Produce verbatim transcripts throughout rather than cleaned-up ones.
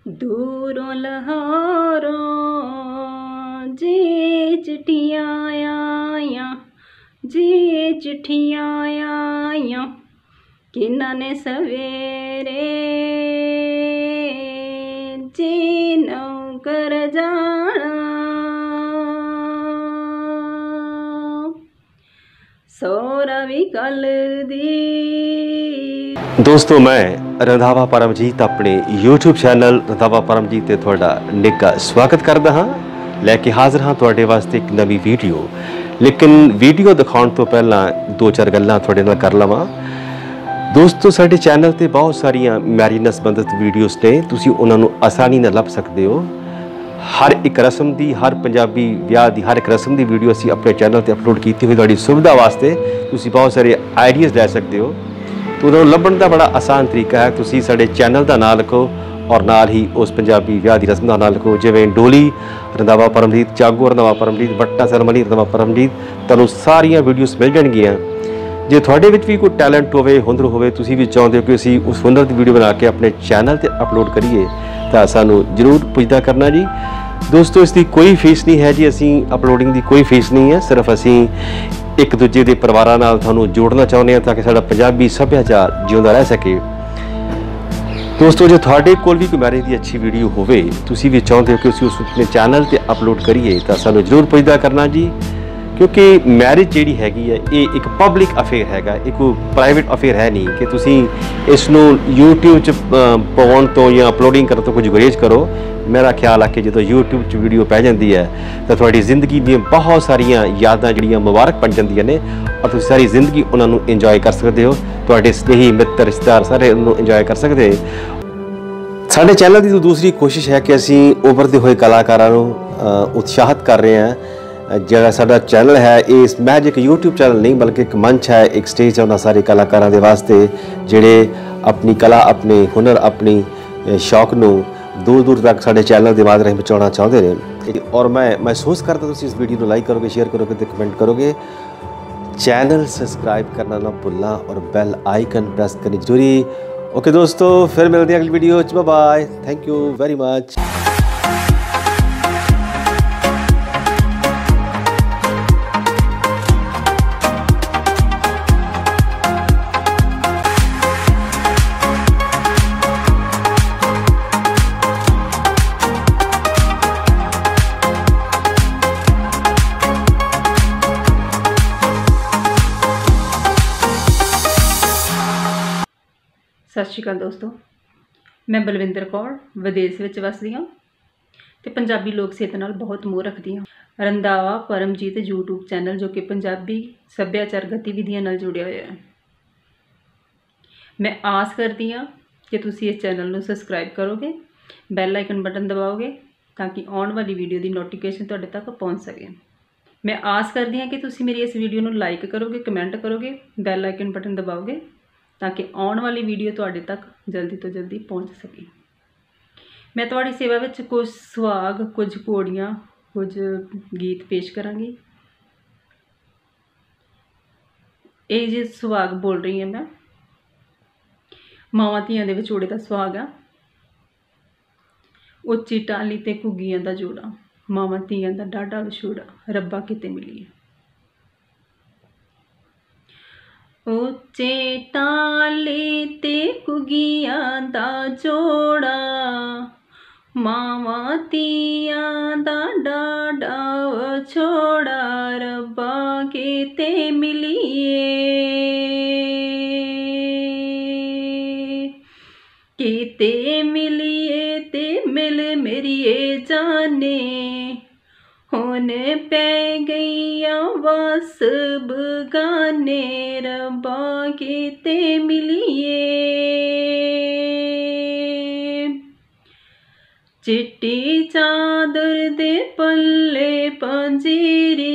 दूरों लाहौरों जे चिट्ठियाँ आया जे चिट्ठियाँ आया किन्ना ने सवेरे जे नौकर जाना सोरा भी कल दी। दोस्तों मैं रंधावा परमजीत अपने यूट्यूब चैनल रंधावा परमजीत ते तुहाडा निੱਘਾ स्वागत करदा हाँ। लैके हाज़र हाँ तुहाडे वास्ते एक नवी वीडियो। लेकिन वीडियो दिखाउण तो पहला दो चार गल्लां तुहाडे नाल कर लवां। दोस्तों साडे चैनल ते बहुत सारियां मैरिज नाल संबंधित वीडियोज़ ने, तुसीं उन्हां नूं आसानी नाल लभ सकदे हो। हर एक रस्म दी, हर पंजाबी विआह दी हर एक रस्म दी वीडियो असीं अपने चैनल ते अपलोड कीती हुई तुहाडी सुविधा वास्ते। तुसीं बहुत सारे आइडियाज़ लै सकदे हो। तो उन्होंने लभण का बड़ा आसान तरीका है, तुसीं साडे चैनल का नाम लिखो और नाल ही उस पंजाबी विआह की रस्म का नाम लिखो, जिवें डोली रंधावा परमजीत, जागो रंधावा परमजीत, वट्टा सैरेमनी रंधावा परमजीत। तुहानूं सारियां वीडियोज़ मिल जाणगियां। जे तुहाडे विच भी कोई टैलेंट होवे, हुनर होवे, तुसीं भी चाहुंदे हो कि असीं उस हुनर की वीडियो बना के अपने चैनल ते अपलोड करिए, तां सानूं जरूर पुछदा करना जी। दोस्तों इसकी कोई फीस नहीं है जी, असीं अपलोडिंग की कोई फीस नहीं है, सिर्फ असीं एक दूजे के परिवारों नाल तुहानूं जोड़ना चाहुंदे हां ताकि साडा पंजाबी सभ्याचार जिउंदा रह सके। दोस्तों जो तुहाडे कोल भी कोई मैरिज की अच्छी वीडियो होवे, तुसीं भी चाहुंदे हो कि असीं उस अपने चैनल ते अपलोड करिए, तां सानूं जरूर पुछदा करना जी। क्योंकि मैरिज जिहड़ी हैगी है ये एक पब्लिक अफेयर हैगा, एक प्राइवेट अफेयर है नहीं कि तुसीं इसनूं यूट्यूब च पाउण तो या अपलोडिंग करन तो कुछ गुरेज करो। मेरा ख्याल है कि जो यूट्यूब च वीडियो पै जाती है तो तुहाडी जिंदगी दी बहुत सारियां यादां जिहड़ियां मुबारक बन जांदियां ने और तुसीं सारी जिंदगी उन्हां नूं इंजॉय कर सकदे हो। तुहाडे स्नेही मित्र रिश्तेदार सारे उन्हां इंजॉय कर सकदे। साडे चैनल की दूसरी कोशिश है कि असीं उभरदे होए कलाकारां नूं उत्साहित कर रहे हैं। जिहड़ा साडा चैनल है ये महज एक यूट्यूब चैनल नहीं बल्कि एक मंच है, एक स्टेज है उन्हां सारे कलाकारां दे वास्ते जिहड़े अपनी कला, अपने हुनर, अपनी शौक नूं दूर दूर तक साडे चैनल के माध्यम पहुँचाना चाहते हैं। और मैं महसूस करता तुसीं इस वीडियो को लाइक करोगे, शेयर करोगे तो कमेंट करोगे। चैनल सब्सक्राइब करना ना भुलना और बैल आइकन प्रेस करनी जरूरी। ओके दोस्तों, फिर मिलते हैं अगली video. Bye bye, thank you very much. सत श्री अकाल दोस्तों, मैं बलविंदर कौर विदेश में वसदी हाँ तो पंजाबी लोक सेहत नाल बहुत मोह रखती हाँ। रंधावा परमजीत यूट्यूब चैनल जो कि पंजाबी सभ्याचार गतिविधियों नाल जुड़िया होया है। मैं आस करती हाँ कि तुसीं इस चैनल को सबसक्राइब करोगे, बैल आइकन बटन दबाओगे ताकि आने वाली वीडियो की नोटिफिकेशन तुहाडे तक पहुँच सके। मैं आस करती हाँ कि तुसीं मेरी इस वीडियो को लाइक करोगे, कमेंट करोगे, बैल आइकन बटन दबाओगे ताकि आने वाली वीडियो तुहाडे तक जल्दी तो जल्दी पहुँच सके। मैं तुहाडी सेवा विच कुछ सुहाग, कुछ घोड़ियाँ, कुछ गीत पेश करांगी। ये जे सुहाग बोल रही है मैं, मावां धीआं दे विछोड़े दा सुहाग आ। उच्ची टाली ते घुग्गियां दा जोड़ा, मावां धीआं दा डाढा विछोड़ा, रब्बा किते मिलीए। उच्चे टाले ते घुग्गियां दा जोड़ा, मावां धीआं दा डाढा विछोड़ा, रब्बा किते मिलीए। किते मिलीए ते मिल मेरिए जाने, हुन पै गईया वस बगाने, रब्बा किते मिलीए। चिट्टी चादर दे पल्ले पंजीरी,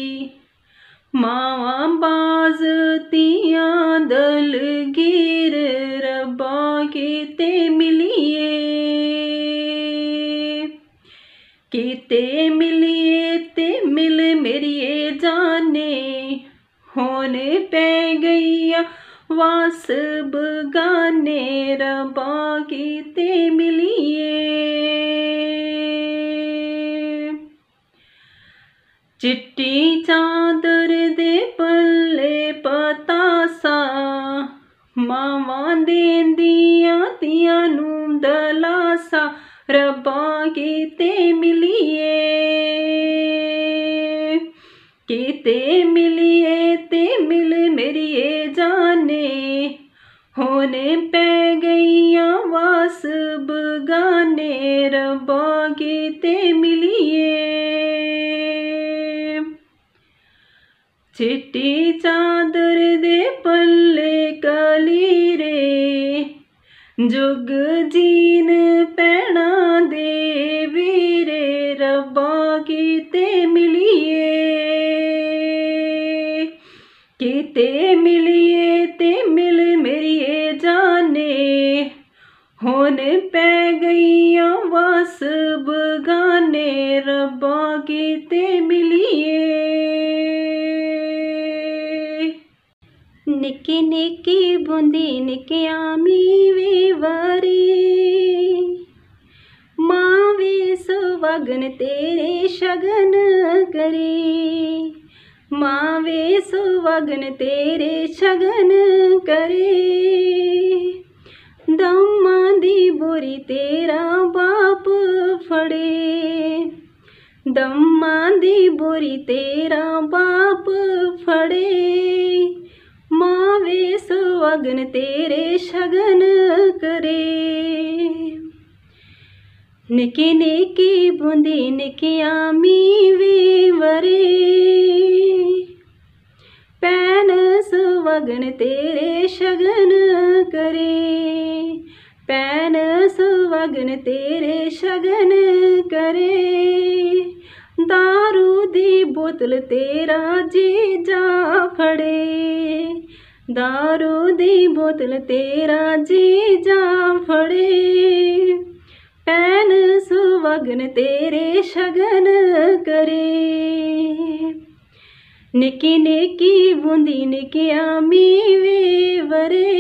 मावां बाज तियां दलगीर, रब्बा किते मिलीए। किते मिलीए ते मिल मेरिए जाने, हुन पै गईया वास बगाने, रब्बा किते मिलीए। चिट्टी चादर दे पल्ले पतासा, मावां देंदियां तियां नूं दलासा, रब्बा किते मिलिए किते मिलिए ते मिल मेरिए जाने, होने पै गईयां वास बगाने, रब्बा किते मिलिए। चिट्टी चादर दे पल्ले कलीरे, जुग जीन पैणा दे वीरे, रब्बा किते मिलिए किते मिलिए ते मिल मेरिए जाने, होन पै गईयां वास बगाने, रब्बा किते मिलिए। निक्की निक्की बूंदी निक्कियां मीवे वारी, मां वे सुहागन तेरे शगन करे, मां वे सुहागन तेरे शगन करे, दम्मां दी बोरी तेरा बाप फड़े, दम्मां दी बोरी तेरा बाप फड़े, मां वे सुहागन तेरे शगन करे। निक्की निक्की बूंदी निक्कियां मीवे वरे, भैन सुहागन तेरे शगन करे, भैन सुहागन तेरे शगन करे, दारू दी बोतल तेरा जीजा फड़े, दारू दी बोतल तेरा जीजा फड़े, भैन सुहागन तेरे शगन करे। निक्की निक्की बूंदी निक्कियां मीवे वरे,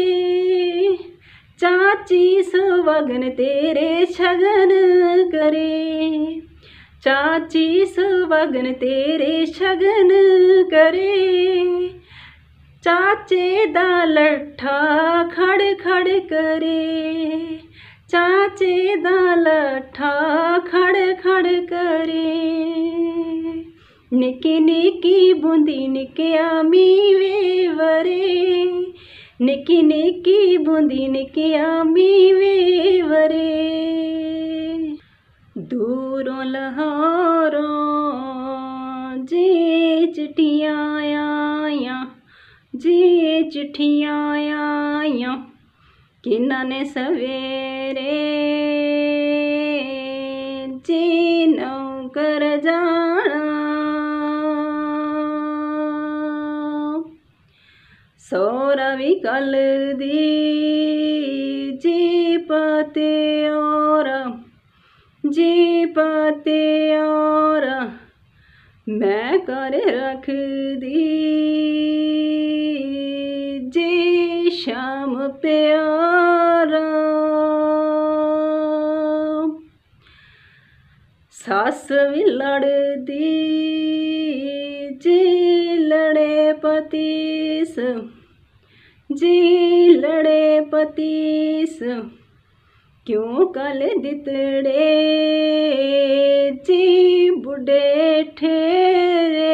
चाची सुहागन तेरे शगन करे, चाची सुहागन तेरे शगन करे, चाचे दा लट्ठा खड़ खड़ करे, चाचे दा लट्ठा खड़ खड़ करे। निक्की निक्की बूंदी निक्कियां मीवे वरे, निक्की निक्की बूंदी निक्कियां मीवे वरे, दूरों लाहौरों जे चिट्ठियां आया, जे चिट्ठियां आया, किन्ना ने सवेरे जे नौकर जाना, सोहरा भी कल दी जी पाते और जी पाते और, मैं कर रख दी जी शाम प्यारा, सास भी लड़दी जी लड़े पतीस, जी लड़े पतीस, क्यों कल दितड़े जी बुढ़े ठेरे,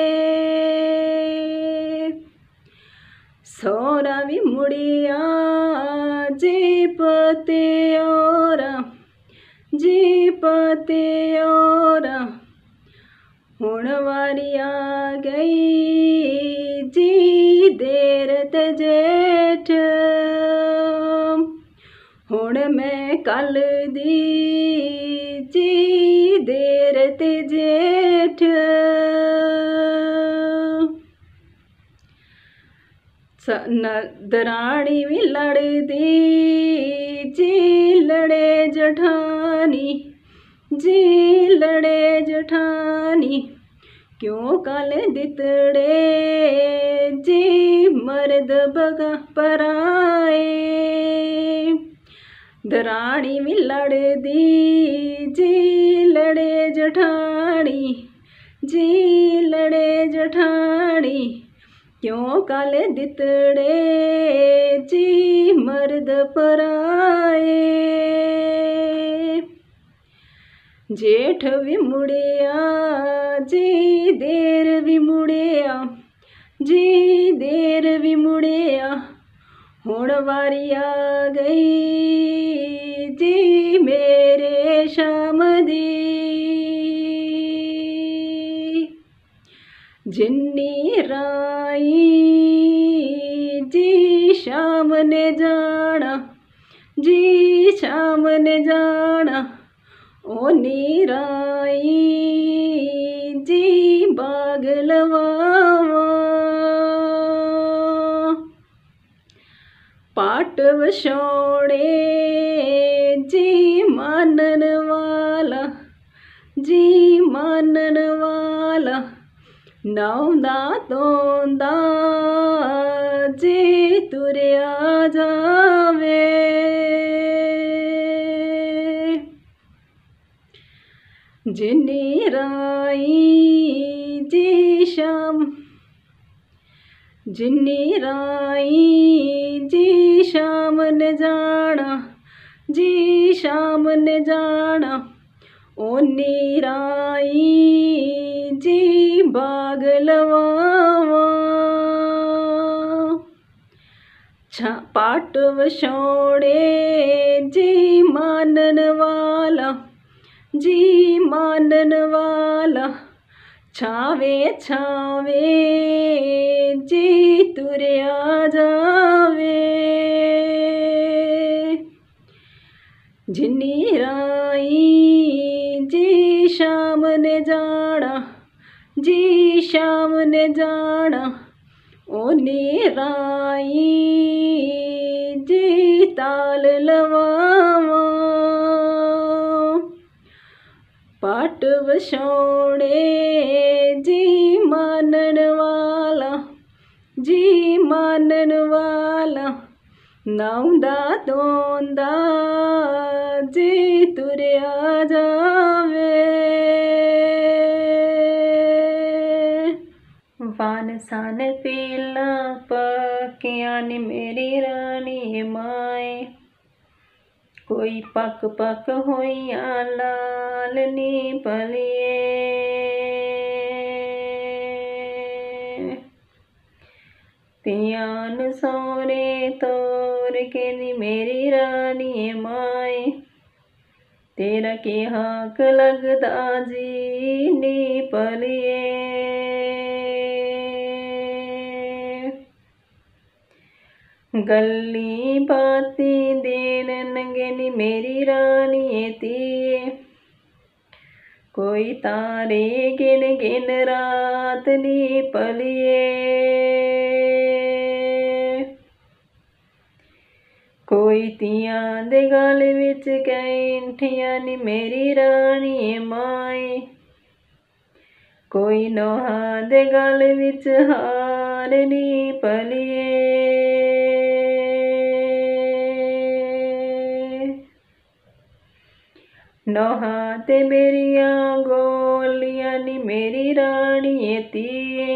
सोहरा भी मुड़िया जी पते और, जी पते और, हुण वारी आ गई जी देर ते जेठ, हुण मैं कल दी जी देर ते जेठ, दरानी भी लड़दी जी लड़े जठानी, जी लड़े जठानी, क्यों कल दितड़े जी मर्द बगा पराए, दरानी भी लड़दी जी लड़े जठानी, जी जठानी क्यों काले दितड़े जी मर्द पराए। जेठ भी मुड़िया जी देर भी मुड़िया जी देर भी मुड़िया हुण वारी आ गई जी मेरे शाम दी। जिन्नी राई जी शाम ने जाना जी शाम ने जाना ओ नीराई जी बाग लवावा। पाट वछोड़े जी मानन वाला जी मानन वाला नाउंदा तोंदा जी तुरया जावे। जिन्नी राई जी शाम जिन्नी राई जी शाम ने जाना जी शाम ने जाना ओ नीराई जी बाग लवावा। छा पाट वछोड़े जी मानन वाला जी मानन वाला छावे छावे जी तुरया जावे। जिन्नी राई जी शाम ने जाना जी शाम ने जाना ओ नीराई जी ताल लवावा। पाट वछोड़े जी मानन वाला जी मानन वाला नाउंदा तोंदा जी तुरया जावे। वान सान पीला पकिया नी मेरी रानी माए कोई पक पक होइया लाल नी पलिए। तियान सोरे तोर के नी मेरी रानी माए तेरा के हाक लगदा जी नी पलिए। गल्ली बाती देन नंगे नी मेरी रानी तीए कोई तारे गिन गिन रात नी पलिए। कोई तियां दे गल विच कैंठियां नी मेरी रानी माए कोई नोहा दे गल विच हार नी पलिए। नोहा ते मेरिया गोलियां नी मेरी रानी तीए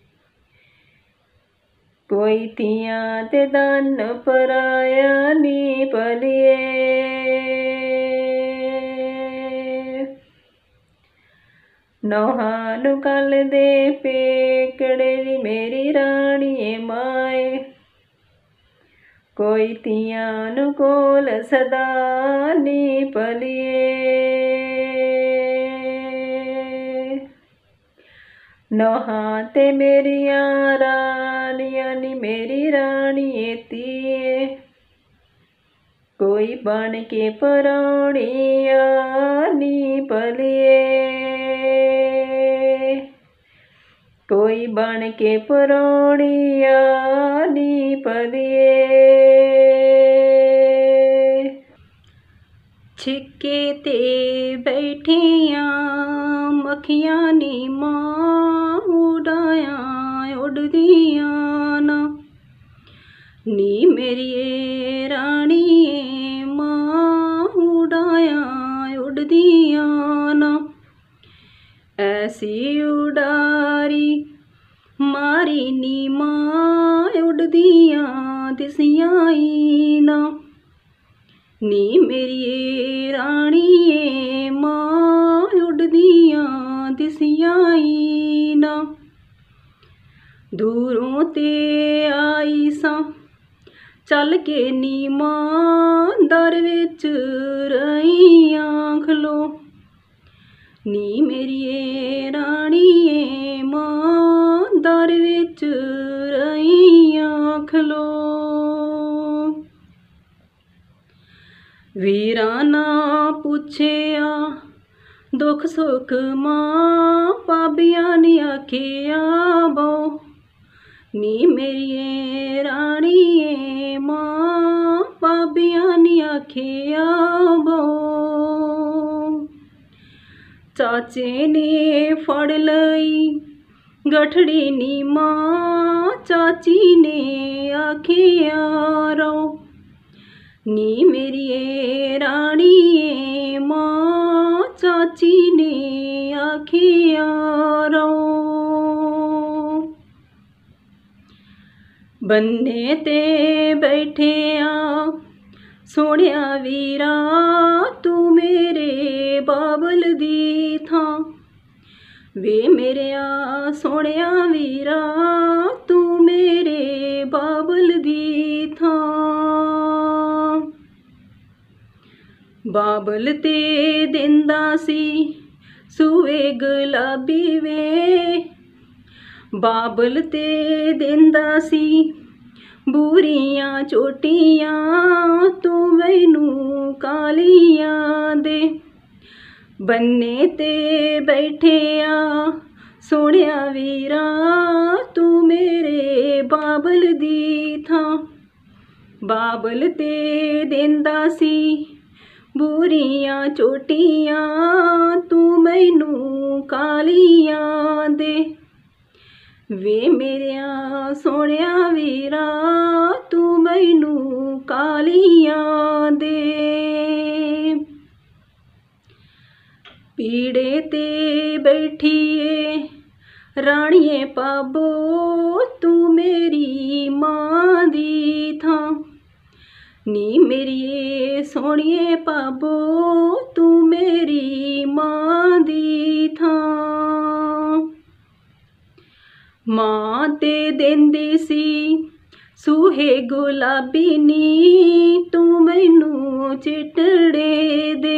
कोई तियां ते दन पराया नी पलिए। नोहा नू कल दे पेकड़े नी मेरी रानी माए कोई तियां नू कोल सदा नी पलिए। नोहा ते मेरिया रानियां नी मेरी रानी तीए कोई बन के परौनिया नी पलिए। कोई बन के परौनिया नी पलिए। छिक्के ते बैठियां मक्खियां नी मां उड़ाया उड़दियां ना नी मेरी रानी मां उड़ाया उड़दियां ना। ऐसी उड़ारी मारी नी मां उड़दियां दिसियां ई ना। नी मेरिए राणीए मां उड़दियां दिसियां ई ना। दूरों ते आई सां चल के नी मां दर विच रहियां खलो। नी मेरिए राणीए मां दर विच रहियां खलो। वीरां ना पुछया दुख सुख मां भाबियां ने आखिया बहु। नी मेरिए राणीए मां भाबियां ने आखिया बहु। चाचे ने फड़ लई गठड़ी नी मां चाची ने आखिया रहो। नी मेरिए राणीए मां चाची ने आखिया रहो। बन्ने ते बैठे आ सोहणिया वीरा तू मेरे बाबल दी थां। वे मेरेया सोहणिया वीरा तू मेरे बाबल दी थां। बाबल ते दिंदा सी सूए गुलाबी वे। बाबल ते दिंदा सी बूरियां चोटियां तू मैनू कालियां दे। बन्ने ते बैठे आ सोहणिया वीरा तू मेरे बाबल दी थां। बाबल ते दिंदा सी बूरियां चोटियां तू मैनू कालियां दे। वे मेरेया सोहणिया वीरा तू मैनू कालियां दे। पीड़े ते बैठिए राणीए पाबो तू मेरी मां दी थां। नी मेरिए सोहणिए पाबो तू मेरी मां दी थां। मां ते देंदी सी सूहे गुलाबी नी तू मैनू चिटड़े दे।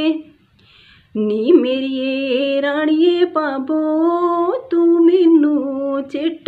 नी मेरिए राणीए पाबो तू मैनू चिट